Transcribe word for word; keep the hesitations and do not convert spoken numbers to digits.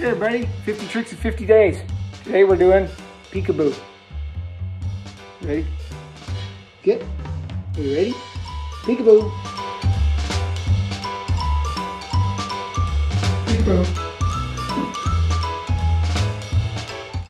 Hey everybody, fifty tricks in fifty days. Today we're doing Peekaboo. Ready? Get. Are you ready? Peekaboo. Peekaboo.